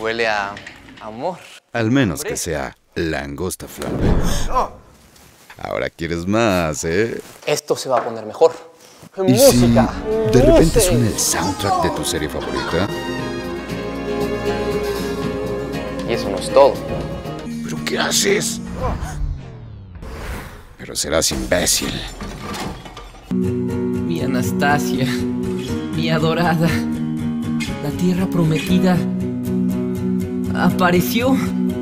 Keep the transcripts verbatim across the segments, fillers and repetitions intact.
Huele a amor. Al menos que sea langosta flauta. ¡No! Ahora quieres más, ¿eh? Esto se va a poner mejor. ¿Y ¡Música! si de repente ¡Música! suena el soundtrack de tu serie favorita? Y eso no es todo. ¿Pero qué haces? Pero serás imbécil. Mi Anastasia, mi adorada, la tierra prometida, apareció.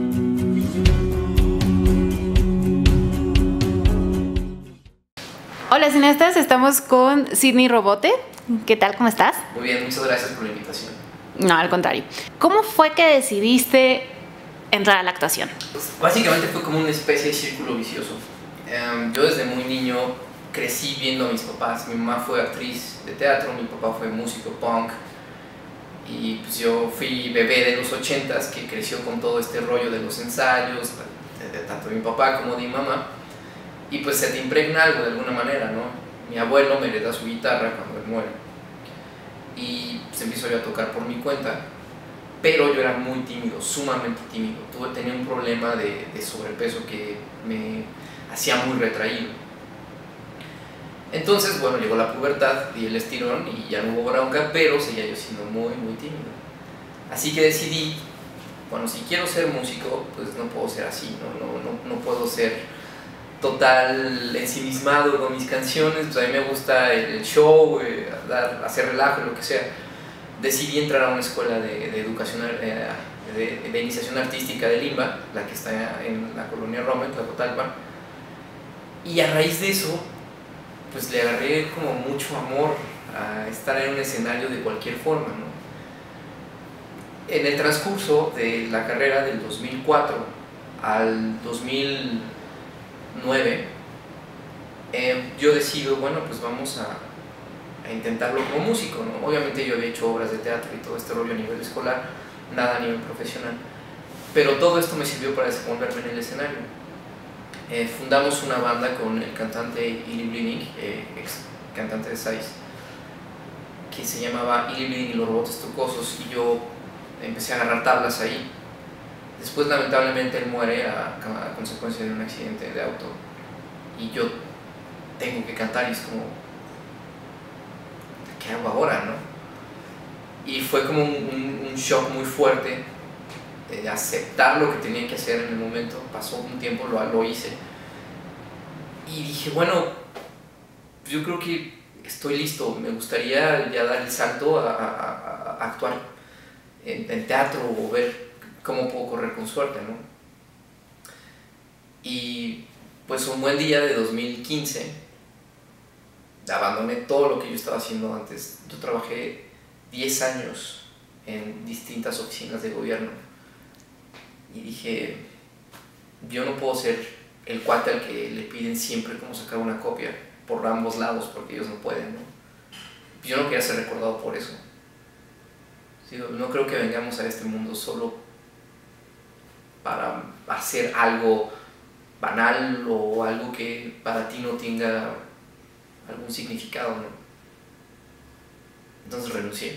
Hola cineastas, estamos con Sidney Robote. ¿Qué tal? ¿Cómo estás? Muy bien, muchas gracias por la invitación. No, al contrario. ¿Cómo fue que decidiste entrar a la actuación? Pues, básicamente fue como una especie de círculo vicioso. Um, yo desde muy niño crecí viendo a mis papás. Mi mamá fue actriz de teatro, mi papá fue músico punk. Y pues yo fui bebé de los ochentas que creció con todo este rollo de los ensayos, de, de tanto de mi papá como de mi mamá. Y pues se te impregna algo de alguna manera, ¿no? Mi abuelo me hereda su guitarra cuando él muere. Y pues empiezo yo a tocar por mi cuenta. Pero yo era muy tímido, sumamente tímido. Tuve, tenía un problema de, de sobrepeso que me hacía muy retraído. Entonces, bueno, llegó la pubertad, di el estirón y ya no hubo bronca, pero seguía yo siendo muy, muy tímido. Así que decidí, bueno, si quiero ser músico, pues no puedo ser así, no, no, no, no puedo ser total ensimismado con mis canciones. Pues a mí me gusta el, el show, eh, dar, hacer relajo, lo que sea. Decidí entrar a una escuela de, de educación, eh, de, de iniciación artística de Limba, la que está en la colonia Roma, en Tlacotalpan. Y a raíz de eso, pues le agarré como mucho amor a estar en un escenario de cualquier forma, ¿no? En el transcurso de la carrera del dos mil cuatro al dos mil nueve, eh, yo decido, bueno, pues vamos a, a intentarlo como músico, ¿no? Obviamente yo había hecho obras de teatro y todo este rollo a nivel escolar, nada a nivel profesional, pero todo esto me sirvió para desenvolverme en el escenario. Eh, fundamos una banda con el cantante Ili Bleeding, eh, ex cantante de Size, que se llamaba Ili Bleeding y los Robotes Trucosos, y yo empecé a agarrar tablas ahí. Después lamentablemente él muere a, a consecuencia de un accidente de auto y yo tengo que cantar y es como, ¿qué hago ahora, no? Y fue como un, un, un shock muy fuerte de aceptar lo que tenía que hacer en el momento. Pasó un tiempo, lo, lo hice y dije, bueno, yo creo que estoy listo, me gustaría ya dar el salto a, a, a, a actuar en, en teatro o ver cómo puedo correr con suerte, ¿no? Y pues un buen día de dos mil quince abandoné todo lo que yo estaba haciendo antes. Yo trabajé diez años en distintas oficinas de gobierno y dije, yo no puedo ser el cuate al que le piden siempre cómo sacar una copia por ambos lados porque ellos no pueden, ¿no? Yo no quería ser recordado por eso. No creo que vengamos a este mundo solo para hacer algo banal o algo que para ti no tenga algún significado, ¿no? Entonces renuncié.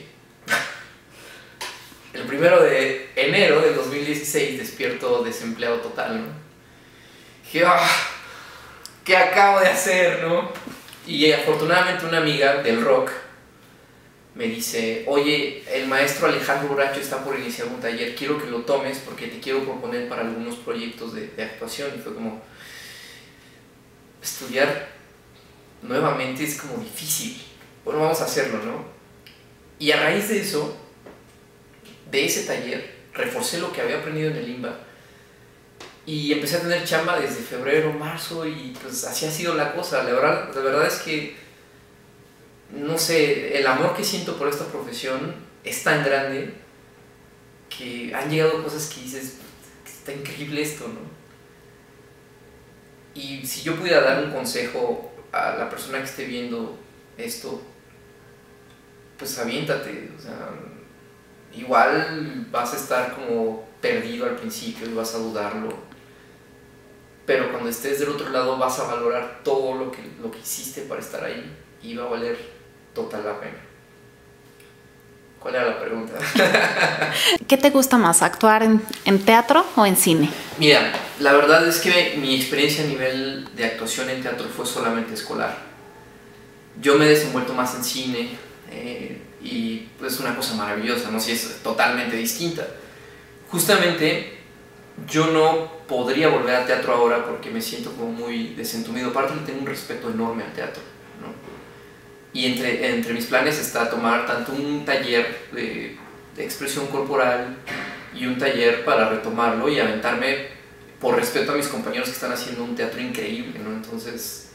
El primero de enero del dos mil dieciséis despierto desempleado total, ¿no? Dije, ah, ¿qué acabo de hacer, no? Y afortunadamente una amiga del rock me dice, oye, el maestro Alejandro Bracho está por iniciar un taller, quiero que lo tomes porque te quiero proponer para algunos proyectos de, de actuación. Y fue como, estudiar nuevamente es como difícil, bueno, vamos a hacerlo, ¿no? Y a raíz de eso, de ese taller, reforcé lo que había aprendido en el Limba y empecé a tener chamba desde febrero, marzo y pues así ha sido la cosa. La verdad, la verdad es que no sé, el amor que siento por esta profesión es tan grande que han llegado cosas que dices, está increíble esto, ¿no? Y si yo pudiera dar un consejo a la persona que esté viendo esto, pues aviéntate, o sea, igual vas a estar como perdido al principio y vas a dudarlo, pero cuando estés del otro lado vas a valorar todo lo que, lo que hiciste para estar ahí y va a valer total la pena. ¿Cuál era la pregunta? ¿Qué te gusta más, actuar en, en teatro o en cine? Mira, la verdad es que mi experiencia a nivel de actuación en teatro fue solamente escolar. Yo me he desenvuelto más en cine eh, y es pues, una cosa maravillosa, no sé, es totalmente distinta. Justamente yo no podría volver al teatro ahora porque me siento como muy desentumido. Aparte le tengo un respeto enorme al teatro, ¿no? Y entre, entre mis planes está tomar tanto un taller de, de expresión corporal y un taller para retomarlo y aventarme por respeto a mis compañeros que están haciendo un teatro increíble, ¿no? Entonces,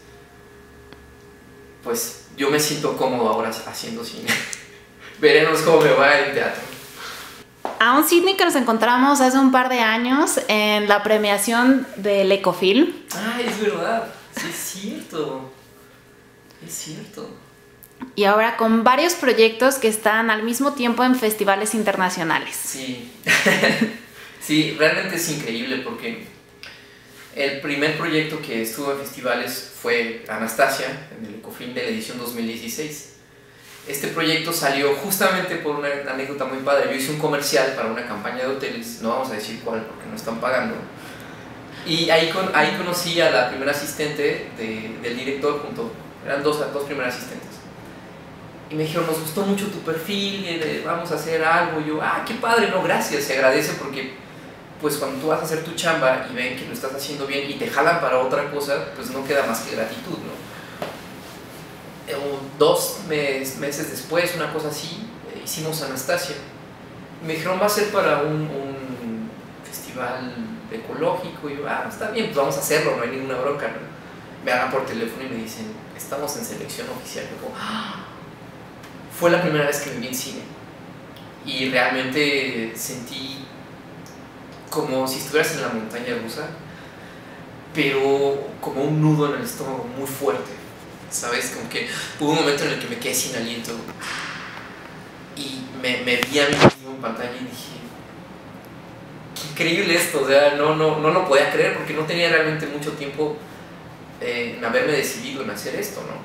pues yo me siento cómodo ahora haciendo cine. Veremos cómo me va en teatro. A un Sidney que nos encontramos hace un par de años en la premiación del Ecofilm. Ah, es verdad, sí es cierto, es cierto. Y ahora con varios proyectos que están al mismo tiempo en festivales internacionales. Sí, sí, realmente es increíble porque el primer proyecto que estuvo en festivales fue Anastasia, en el Ecofilm de la edición dos mil dieciséis. Este proyecto salió justamente por una anécdota muy padre. Yo hice un comercial para una campaña de hoteles, no vamos a decir cuál porque no están pagando. Y ahí, con, ahí conocí a la primera asistente de, del director, junto, eran dos, dos primeras asistentes. Y me dijeron, nos gustó mucho tu perfil, eh, vamos a hacer algo. Y yo, ah, qué padre, no, gracias, se agradece porque pues cuando tú vas a hacer tu chamba y ven que lo estás haciendo bien y te jalan para otra cosa, pues no queda más que gratitud, ¿no? Dos mes, meses después, una cosa así, eh, hicimos Anastasia. Y me dijeron, va a ser para un, un festival ecológico. Y yo, ah, está bien, pues vamos a hacerlo, no hay ninguna bronca, ¿no? Me hablan por teléfono y me dicen, estamos en selección oficial. Yo como, ¡ah! Fue la primera vez que me vi en cine y realmente sentí como si estuvieras en la montaña rusa, pero como un nudo en el estómago muy fuerte, ¿sabes? Como que hubo un momento en el que me quedé sin aliento y me, me vi a mí mismo en pantalla y dije, qué increíble esto, o sea, no, no, no lo podía creer porque no tenía realmente mucho tiempo eh, en haberme decidido en hacer esto, ¿no?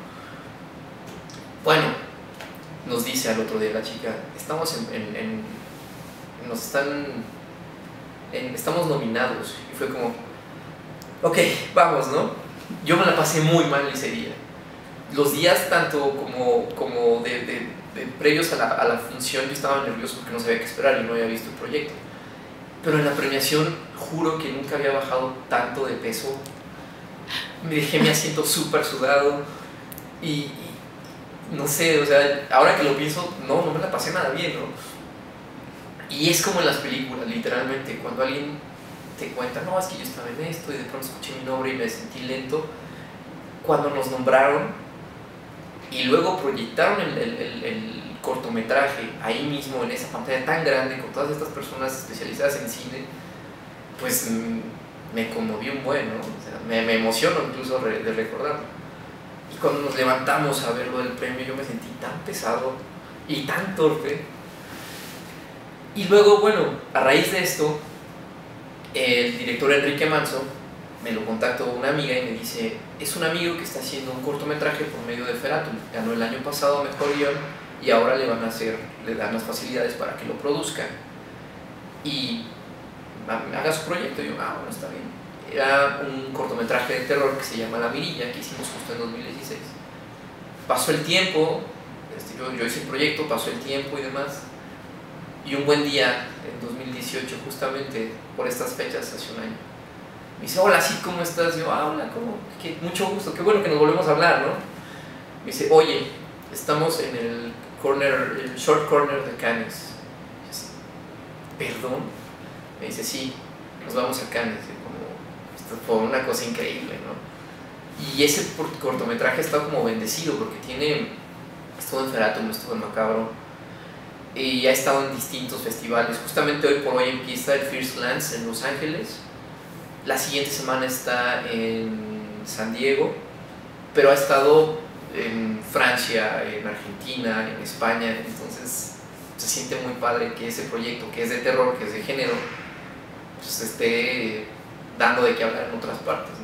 Bueno, nos dice al otro día la chica, estamos en, en, en nos están, en, estamos nominados. Y fue como, ok, vamos, ¿no? Yo me la pasé muy mal ese día. Los días tanto como, como de, de, de previos a la, a la función yo estaba nervioso porque no sabía qué esperar y no había visto el proyecto. Pero en la premiación juro que nunca había bajado tanto de peso. Me dejé mi asiento súper sudado y no sé, o sea, ahora que lo pienso, no, no me la pasé nada bien, ¿no? Y es como en las películas, literalmente, cuando alguien te cuenta, no, es que yo estaba en esto y de pronto escuché mi nombre y me sentí lento. Cuando nos nombraron y luego proyectaron el, el, el, el cortometraje ahí mismo, en esa pantalla tan grande, con todas estas personas especializadas en cine, pues me conmovió un buen, ¿no? O sea, me, me emociono incluso de, de recordarlo. Y cuando nos levantamos a ver lo del premio, yo me sentí tan pesado y tan torpe. Y luego, bueno, a raíz de esto, el director Enrique Manso me lo contactó una amiga y me dice, es un amigo que está haciendo un cortometraje por medio de Ferátul, ganó el año pasado mejor guión y ahora le van a hacer, le dan las facilidades para que lo produzca y haga su proyecto. Y yo, ah, bueno, está bien. Era un cortometraje de terror que se llama La Mirilla, que hicimos justo en dos mil dieciséis. Pasó el tiempo, este, yo, yo hice el proyecto, pasó el tiempo y demás. Y un buen día, en dos mil dieciocho, justamente por estas fechas, hace un año, me dice, hola, sí, ¿cómo estás? Yo, ah, hola, ¿cómo? Qué, mucho gusto, qué bueno que nos volvemos a hablar, ¿no? Me dice, oye, estamos en el corner, el short corner de Cannes. ¿Perdón? Me dice, sí, nos vamos a Cannes. Fue una cosa increíble, ¿no? Y ese cortometraje está como bendecido porque tiene, estuvo en Ferátul, estuvo en Macabro y ha estado en distintos festivales. Justamente hoy por hoy empieza el First Glance en Los Ángeles, la siguiente semana está en San Diego, pero ha estado en Francia, en Argentina, en España. Entonces se siente muy padre que ese proyecto, que es de terror, que es de género, pues esté dando de qué hablar en otras partes.